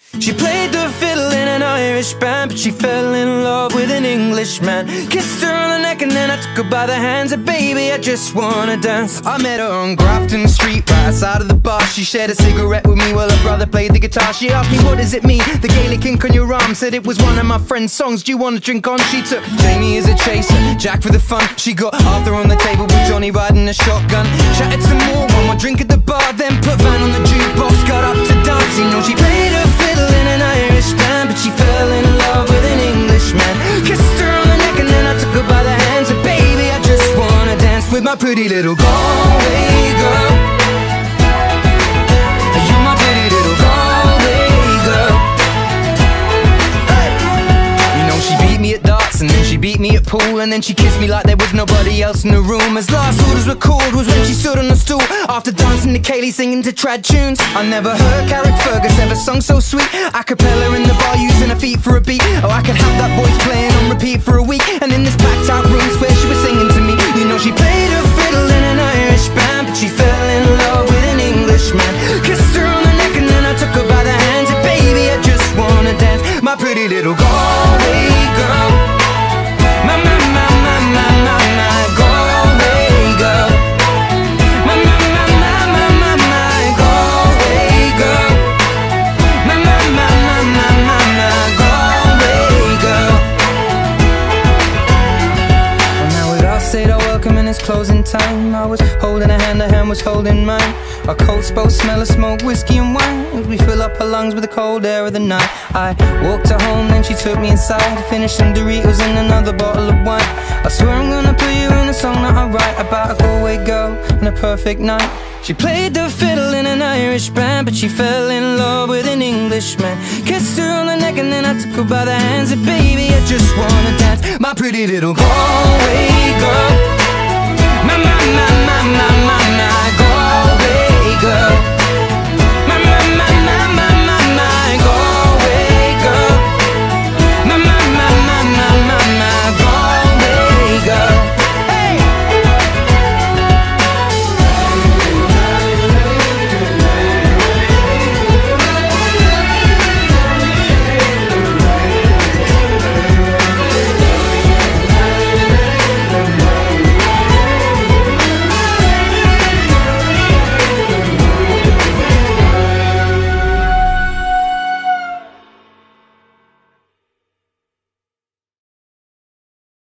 She played the fiddle in an Irish band, but she fell in love with an Englishman. Kissed her on the neck and then I took her by the hands. And baby, I just wanna dance. I met her on Grafton Street, right outside of the bar. She shared a cigarette with me while her brother played the guitar. She asked me, what does it mean, the Gaelic ink on your arm? Said it was one of my friend's songs, do you want to drink on? She took Jamie as a chaser, Jack for the fun. She got Arthur on the table with Johnny riding a shotgun. Chatted some more, one more drink at the bar, then put Van on the jukebox, got up to dance. You know she played her fiddle in an Irish band, but she fell in love with an Englishman. Kissed her on the neck and then I took her by the hands. And baby, I just wanna dance with my pretty little Galway girl. You're my pretty little Galway girl. Hey. You know she beat me at darts and then she beat me at pool, and then she kissed me like there was nobody else in the room. As last orders were called was when she stood on the stool, after dancing to Kaylee singing to trad tunes. I never heard Carrick Fergus ever sung so sweet. A cappella in the bar using her feet for a beat. Oh, I could have that voice playing on repeat for a week. And in this packed out room where she was singing to me. You know she played her fiddle in an Irish band, but she fell in love with an Englishman. Kissed her on the neck and then I took her by the hands. And baby, I just wanna dance, my pretty little Galway girl. My Galway girl. My Galway girl. My Galway girl. Well, now we'd all said our welcome and it's closing time. I was holding her hand was holding mine. Our coats both smell of smoke, whiskey and wine, as we fill up her lungs with the cold air of the night. I walked her home, then she took me inside to finish some Doritos and another bottle of wine. I swear I'm gonna put you in a song that I write about a Galway girl and a perfect night. She played the fiddle in an Irish band, but she fell in love with an Englishman. Kissed her on the neck and then I took her by the hands. And baby, I just wanna dance, my pretty little Galway girl. My Galway.